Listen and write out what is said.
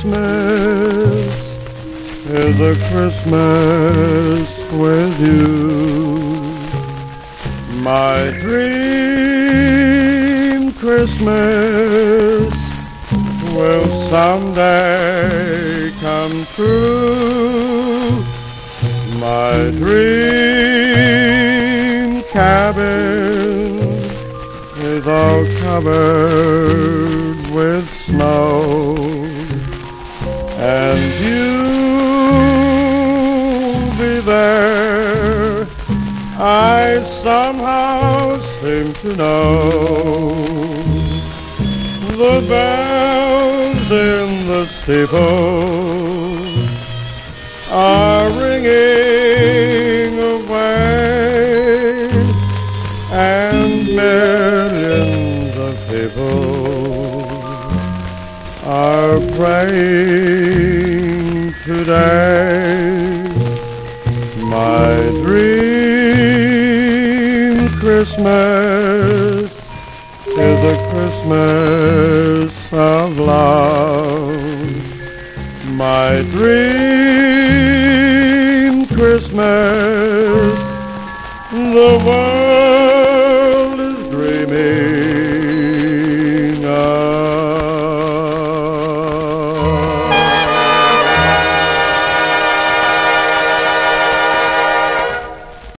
Christmas is a Christmas with you. My dream Christmas will someday come true. My dream cabin is all covered with snow, and you'll be there, I somehow seem to know. The bells in the steeple are ringing away, and millions of people are praying today. My dream Christmas is a Christmas of love. My dream Christmas, the world